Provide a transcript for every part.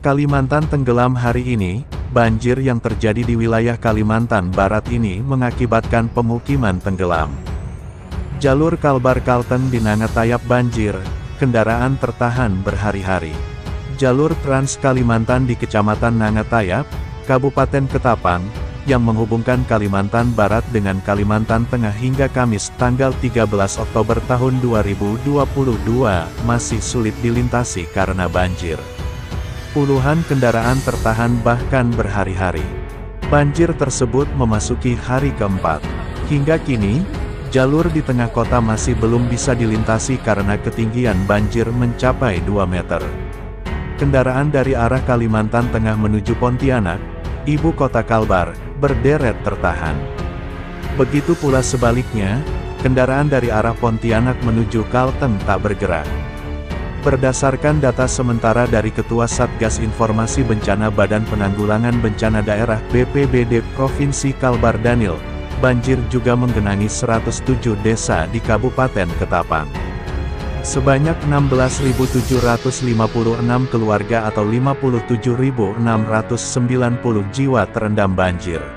Kalimantan tenggelam hari ini. Banjir yang terjadi di wilayah Kalimantan Barat ini mengakibatkan pemukiman tenggelam. Jalur Kalbar-Kalteng di Nangatayap banjir, kendaraan tertahan berhari-hari. Jalur Trans Kalimantan di Kecamatan Nangatayap, Kabupaten Ketapang, yang menghubungkan Kalimantan Barat dengan Kalimantan Tengah hingga Kamis tanggal 13 Oktober tahun 2022, masih sulit dilintasi karena banjir. Puluhan kendaraan tertahan bahkan berhari-hari. Banjir tersebut memasuki hari keempat. Hingga kini, jalur di tengah kota masih belum bisa dilintasi karena ketinggian banjir mencapai 2 meter. Kendaraan dari arah Kalimantan Tengah menuju Pontianak, ibu kota Kalbar, berderet tertahan. Begitu pula sebaliknya, kendaraan dari arah Pontianak menuju Kalteng tak bergerak. Berdasarkan data sementara dari Ketua Satgas Informasi Bencana Badan Penanggulangan Bencana Daerah BPBD Provinsi Kalbar Daniel, banjir juga menggenangi 107 desa di Kabupaten Ketapang. Sebanyak 16.756 keluarga atau 57.690 jiwa terendam banjir.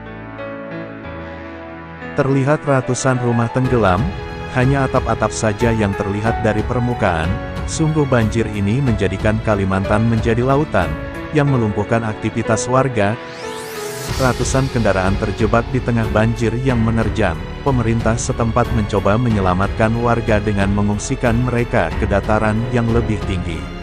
Terlihat ratusan rumah tenggelam, hanya atap-atap saja yang terlihat dari permukaan. Sungguh banjir ini menjadikan Kalimantan menjadi lautan, yang melumpuhkan aktivitas warga. Ratusan kendaraan terjebak di tengah banjir yang menerjang. Pemerintah setempat mencoba menyelamatkan warga dengan mengungsikan mereka ke dataran yang lebih tinggi.